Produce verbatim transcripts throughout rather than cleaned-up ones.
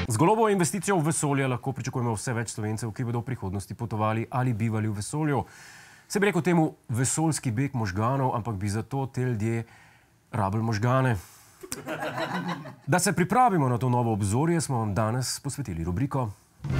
Z golobovo investicijo v vesolje lahko pričakujemo vse več Slovencev, ki bodo v prihodnosti potovali ali bivali v vesolju. Se bi rekel temu vesoljski beg možganov, ampak bi zato te ljudje rabili možgane. Da se pripravimo na to novo obzorje, smo vam danes posvetili rubriko.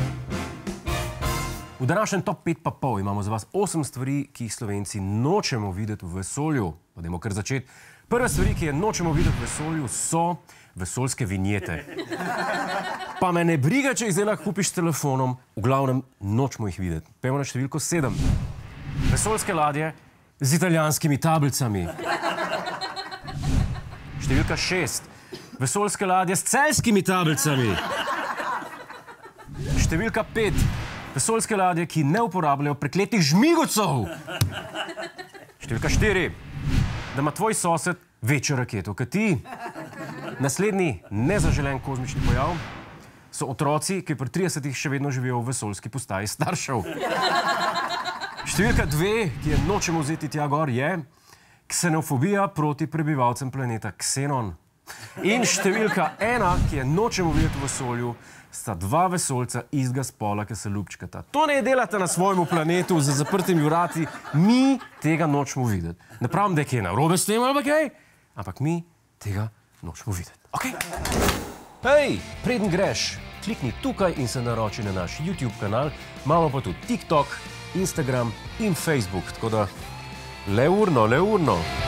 V današnjem top pet pa pol imamo za vas osem stvari, ki jih Slovenci nočemo videti v vesolju. Pa dajmo kar začeti. Prve stvari, ki je nočemo videti v vesolju, so vesoljske vinjete. Pa me ne briga, če jih zdaj lahko kupiš s telefonom, v glavnem nočemo jih videti. Pejmo na številko sedem. Vesoljske ladje z italijanskimi tablicami. Številka šest. Vesoljske ladje s celjskimi tablicami. Številka pet. Vesoljske ladje, ki ne uporabljajo prekletih žmigovcev. Številka štiri. Da ima tvoj sosed večjo raketo kot ti. Naslednji nezaželen kozmični pojav so otroci, ki pri tridesetih še vedno živijo v vesoljski postaji staršev. Številka dve, ki je nočemo vzeti tja gor, je ksenofobija proti prebivalcem planeta Ksenon. In številka ena, ki je nočemo videti v vesolju, sta dva vesoljca istega spola, ki se ljubčkata. To ne delate na svojemu planetu za zaprtimi vrati, mi tega nočemo videti. Ne pravim, da je kaj narobe s tem, ali pa kaj, ampak mi tega nočemo videti. Ok? Hej, preden greš, klikni tukaj in se naroči na naš YouTube kanal, imamo pa tudi TikTok, Instagram in Facebook, tako da le urno, le urno.